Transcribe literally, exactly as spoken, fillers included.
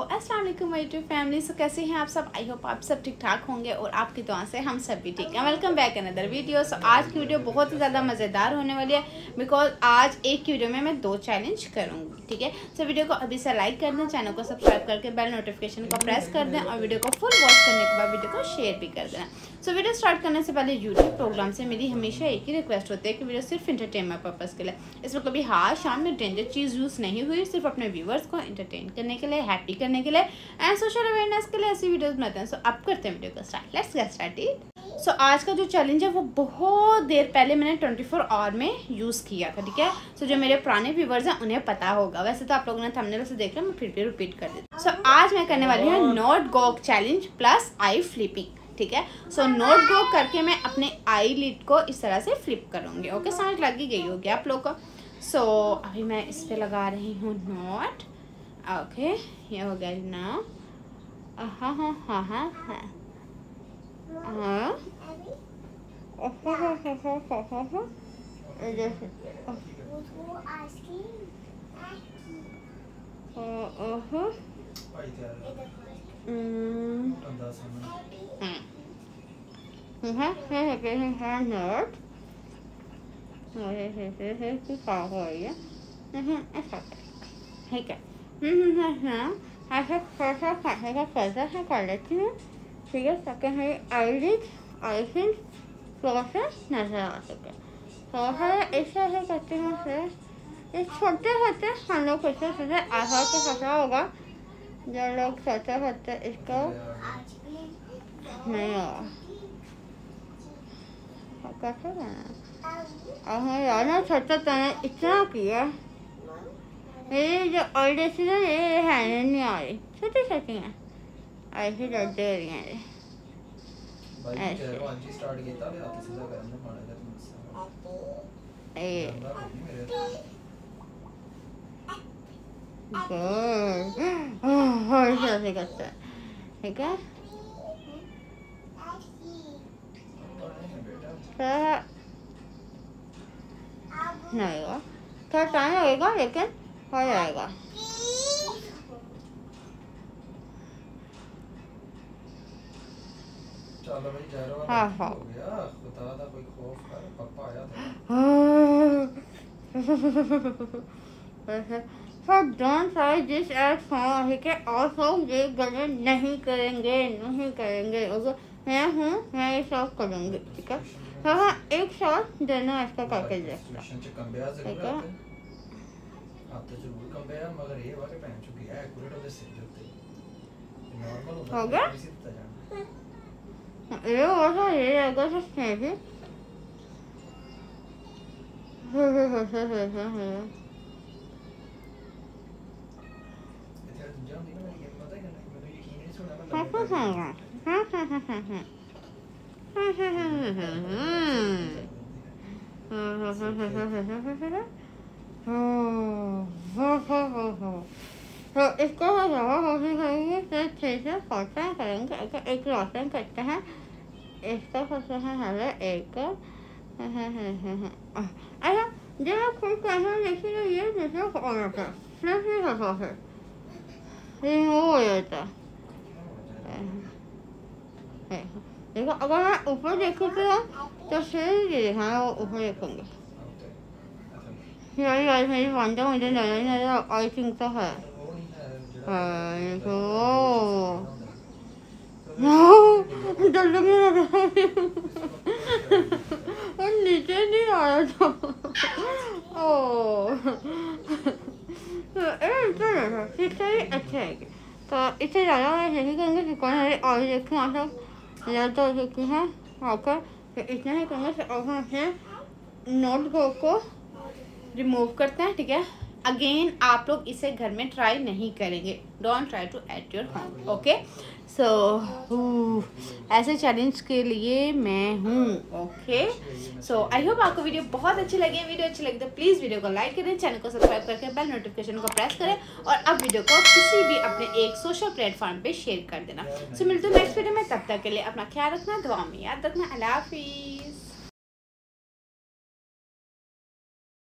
अस्सलाम वालेकुम my YouTube family. सो कैसे हैं आप सब? आई होप आप सब ठीक ठाक होंगे और आपकी दुआ से हम सब भी ठीक हैं। Welcome back another video. So आज की वीडियो बहुत ही ज़्यादा मज़ेदार होने वाली है बिकॉज आज एक की वीडियो में मैं दो चैलेंज करूँगी, ठीक है। सो वीडियो को अभी से लाइक कर दें, चैनल को सब्सक्राइब करके बेल नोटिफिकेशन को प्रेस कर दें और वीडियो को फुल वॉच करने के बाद वीडियो को शेयर भी कर देना। सो so, वीडियो स्टार्ट करने से पहले यूट्यूब प्रोग्राम से मेरी हमेशा एक ही रिक्वेस्ट होती है कि वीडियो सिर्फ इंटरटेनमेंट पर्पज़ के लिए, इसमें कभी हार शाम में डेंजर चीज़ यूज़ नहीं हुई, सिर्फ अपने व्यूवर्स को एंटरटेन करने के लिए, हैप्पी करने के लिए एंड सोशल अवेयरनेस के लिए ऐसी वीडियोस बनाते हैं। सो so, अब करते हैं वीडियो को start. Let's get started. So आज का जो चैलेंज है वो बहुत देर पहले मैंने ट्वेंटी फोर आवर में यूज़ किया था, ठीक है। सो so, जो मेरे पुराने व्यूवर्स हैं उन्हें पता होगा, वैसे तो आप लोगों ने थंबनेल से देख लिया, मैं फिर भी रिपीट कर देती हूँ। सो so, आज मैं करने वाली हूँ नॉट गॉग चैलेंज प्लस आई फ्लिपिंग, ठीक है। सो नोट गो करके मैं अपने आई लिड को इस तरह से फ्लिप करूँगी। ओके, समझ लग ही गई होगी आप लोग को। सो so, अभी मैं इस पे लगा रही हूँ नोट। ओके, ये हो गया ना। हाँ हाँ हाँ हाँ हाँ हाँ ठीक है, ऐसा थोड़ा काटने का फैसला है कर लेती हूँ, ठीक है, ताकि मेरी आईलिड आईलिड थोड़ा सा नजर आ सके। थोड़ा सा ऐसा करते हैं फिर ये छोटे होते हम लोग कैसे सोचे आधार को फंसा होगा, जो लोग सोचे होते इसको नहीं होगा कैसे करना। यार ना छोटा तो इतना किया, ये जो ओल्ड सी ना ये हैंड नहीं आ रही, छोटी छोटी हैं ऐसी दर्द हो रही हैं ऐसे। ऐसे करता है, ठीक है। नहीं होगा, थोड़ा टाइम लगेगा लेकिन हो जाएगा। चलो भाई जा रहा हूं। हाँ हाँ हो गया, बता था कोई खौफ कर, पापा आया था। So don't try this at home, ठीक है। also ये गलत नहीं करेंगे, नहीं करेंगे। ओके, मैं हूँ, मैं ये सब करूँगी, ठीक है। हाँ, एक शॉट देना इसका करके देखना, ठीक है। आप तो जरूर कम गया, मगर ये वाले पहन चुकी है एक्यूरेट होते से होते नॉर्मल होता हो गया ये वाला, ये अगर से भी तो इसको करेंगे फिर छः से फोर्टन करेंगे। अगर एक रोशन करते हैं इसका फंसा है हमें एक अच्छा जब आप खुद कहना देखिए ये जैसे हो जाता है फिर भी फंसा है रिमूव हो जाता है। देखो अगर मैं ऊपर देखूँ तो फिर ये हाँ वो ऊपर देखेंगे। यही आई मेरी वांडा मुझे नजर ही नजर आई थिंक तो है। देखो डर लगने लगा और नीचे नहीं आया था। ओह अच्छा है, तो इससे ज़्यादा मैं यही करेंगे कि कौन है और देखें आप ज़्यादा देखी है होकर तो इतना ही करेंगे। और हम अपने नोट गो को रिमूव करते हैं, ठीक है। अगेन आप लोग इसे घर में ट्राई नहीं करेंगे, don't try to at your home, okay. So ऐसे चैलेंज के लिए मैं हूँ, ओके। सो आई होप आपको वीडियो बहुत अच्छी लगी। वीडियो अच्छी लगी तो प्लीज़ वीडियो को लाइक करें, चैनल को सब्सक्राइब करके बेल नोटिफिकेशन को प्रेस करें और अब वीडियो को किसी भी अपने एक सोशल प्लेटफॉर्म पे शेयर कर देना। सो मिलते हैं नेक्स्ट वीडियो में, तब तक के लिए अपना ख्याल रखना, दुआ में याद रखना। अल्लाह हाफिज़।